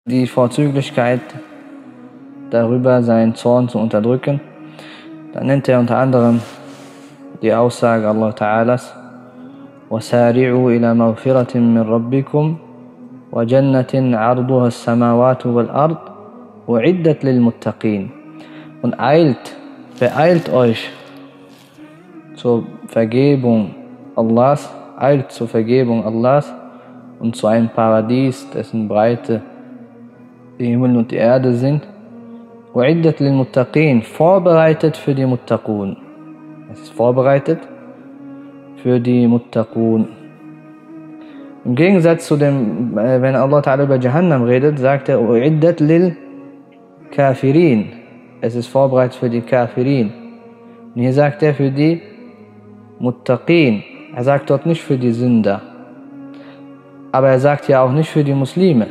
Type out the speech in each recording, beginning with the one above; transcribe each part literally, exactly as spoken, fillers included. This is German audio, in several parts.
die Vorzüglichkeit darüber, seinen Zorn zu unterdrücken, dann nennt er unter anderem die Aussage Allah Ta'alas: وَسَارِعُوا إِلَى مَغْفِرَةٍ مِّن رَبِّكُمْ وَجَنَّةٍ عَرْضُهَا السَّمَاوَاتُ وَالْأَرْضُ أُعِدَّتْ لِلْمُتَّقِينَ. Und eilt, beeilt euch zur Vergebung Allahs, eilt zur Vergebung Allahs und zu einem Paradies, dessen Breite die Himmel und die Erde sind. U'iddat lil Muttaqin, vorbereitet für die Muttaqun. Es ist vorbereitet für die Muttaqun. Im Gegensatz zu dem, wenn Allah Ta'ala über Jahannam redet, sagt er U'iddat lil Kafirin. Es ist vorbereitet für die Kafirin. Und hier sagt er für die Muttaqin. Er sagt dort nicht für die Sünder. Aber er sagt ja auch nicht für die Muslime.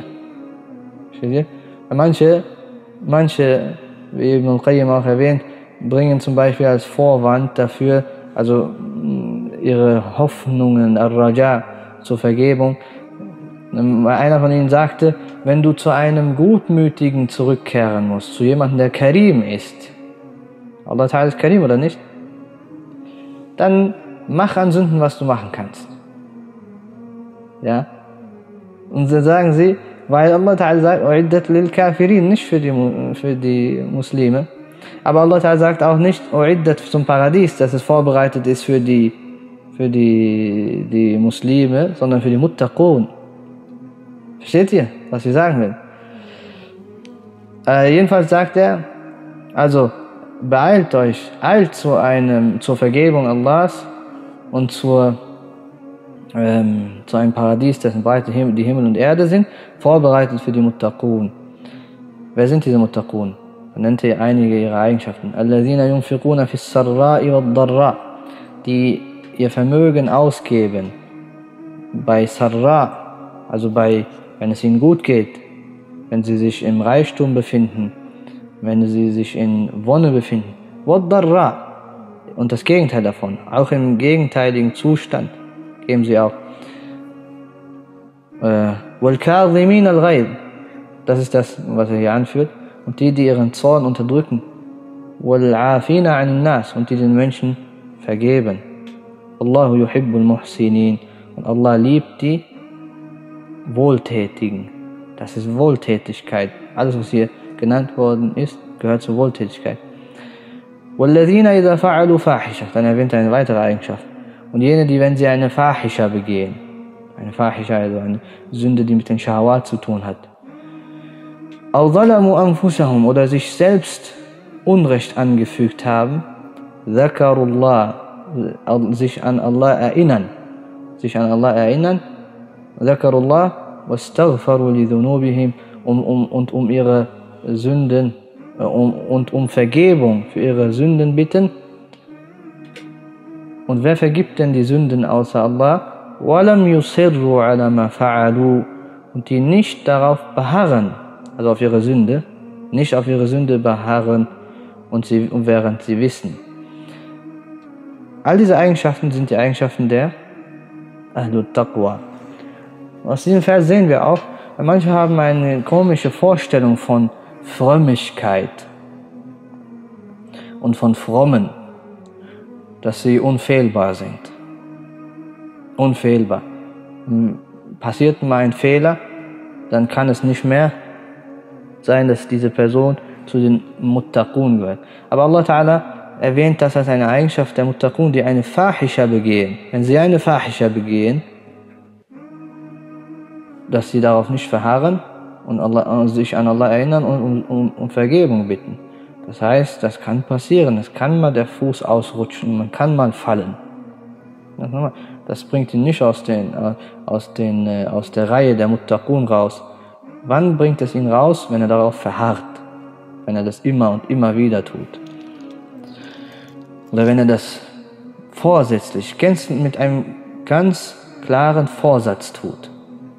Manche, manche, wie Ibn al-Qayyim auch erwähnt, bringen zum Beispiel als Vorwand dafür, also ihre Hoffnungen, Ar-Raja, zur Vergebung. Einer von ihnen sagte, wenn du zu einem Gutmütigen zurückkehren musst, zu jemandem, der Karim ist, Allah Ta'ala ist Karim oder nicht, dann mach an Sünden, was du machen kannst. Ja? Und dann sagen sie, weil Allah Ta'ala sagt, U'iddat lil Kafirin, nicht für die, für die Muslime. Aber Allah Ta'ala sagt auch nicht, U'iddat zum Paradies, dass es vorbereitet ist für die, für die, die Muslime, sondern für die Muttaqun. Versteht ihr, was ich sagen will? Äh, jedenfalls sagt er, also beeilt euch, eilt zu einem, zur Vergebung Allahs und zur Ähm, zu einem Paradies, dessen Breite die Himmel und Erde sind, vorbereitet für die Muttaqun. Wer sind diese Muttaqun? Er nennt hier einige ihrer Eigenschaften. Alladhina yunfiquna fis sarra'i wad darra, die ihr Vermögen ausgeben bei Sarra, also bei, wenn es ihnen gut geht, wenn sie sich im Reichtum befinden, wenn sie sich in Wonne befinden. Wad darra, und das Gegenteil davon, auch im gegenteiligen Zustand geben sie auch. وَالْكَاظِمِينَ الْغَيْظَ, das ist das, was er hier anführt. Und die, die ihren Zorn unterdrücken. وَالْعَافِينَ عَنِ النَّاسِ, und die den Menschen vergeben. Allahu yuhibbul muhsinin, und Allah liebt die Wohltätigen. Das ist Wohltätigkeit. Alles, was hier genannt worden ist, gehört zur Wohltätigkeit. وَالَّذِينَ إِذَا فَعَلُوا فَاحِشَةً, dann erwähnt er eine weitere Eigenschaft. Und jene, die, wenn sie eine Fahisha begehen, eine Fahisha, also eine Sünde, die mit den Shahawat zu tun hat, أَوْ ظَلَمُوا أَنفُسَهُمْ, oder sich selbst Unrecht angefügt haben, ذَكَرُوا اللَّهِ, sich an Allah erinnern, sich an Allah erinnern, ذَكَرُوا اللَّهِ وَاسْتَغْفَرُوا لِذُنُوبِهِمْ, und um, um, um ihre Sünden um, und um Vergebung für ihre Sünden bitten. Und wer vergibt denn die Sünden außer Allah? وَلَمْ يُصِرُّوا عَلَى مَا فَعَلُوا, und die nicht darauf beharren, also auf ihre Sünde, nicht auf ihre Sünde beharren, und, sie, und während sie wissen. All diese Eigenschaften sind die Eigenschaften der Ahlut Taqwa. Aus diesem Vers sehen wir auch, manche haben eine komische Vorstellung von Frömmigkeit und von Frommen, dass sie unfehlbar sind. Unfehlbar. Passiert mal ein Fehler, dann kann es nicht mehr sein, dass diese Person zu den Muttaqun gehört. Aber Allah Ta'ala erwähnt das als eine Eigenschaft der Muttaqun, die eine Fahisha begehen. Wenn sie eine Fahisha begehen, dass sie darauf nicht verharren und Allah, sich an Allah erinnern und um, um, um Vergebung bitten. Das heißt, das kann passieren, es kann mal der Fuß ausrutschen, man kann mal fallen. Das bringt ihn nicht aus, den, aus, den, aus der Reihe der Muttaqun raus. Wann bringt es ihn raus? Wenn er darauf verharrt, wenn er das immer und immer wieder tut. Oder wenn er das vorsätzlich, ganz mit einem ganz klaren Vorsatz tut.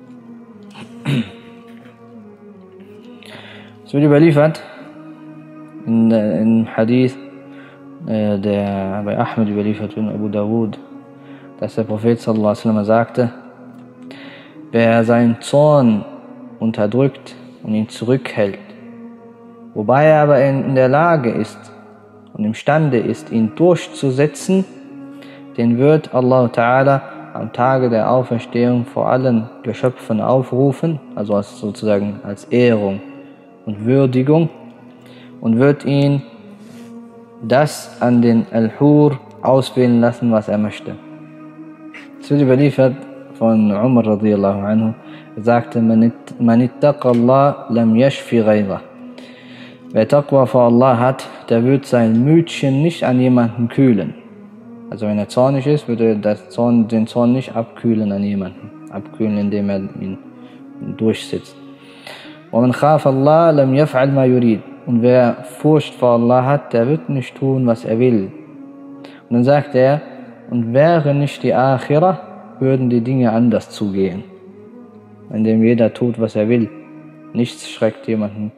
Es wird überliefert, in einem Hadith, äh, der bei Ahmed überliefert wird, Abu Dawud, dass der Prophet sallallahu alaihi wasallam sagte, wer seinen Zorn unterdrückt und ihn zurückhält. Wobei er aber in der Lage ist und imstande ist, ihn durchzusetzen, den wird Allah Ta'ala am Tage der Auferstehung vor allen Geschöpfen aufrufen, also als sozusagen als Ehrung und Würdigung, und wird ihn das an den Al-Hur auswählen lassen, was er möchte. Es wird überliefert von Umar radiyallahu anhu, er sagte, man ittaqa Allah lam yashfi ghayra. Wer Taqwa vor Allah hat, der wird sein Mütchen nicht an jemanden kühlen. Also wenn er zornig ist, wird er das Zorn, den Zorn nicht abkühlen an jemanden. Abkühlen, indem er ihn durchsitzt. وَمَنْ خَافَ اللَّهَ لَمْ يَفْعَلْ مَا يُرِيدُ. Und wer Furcht vor Allah hat, der wird nicht tun, was er will. Und dann sagt er, und wäre nicht die Akhirah, würden die Dinge anders zugehen. Indem jeder tut, was er will. Nichts schreckt jemanden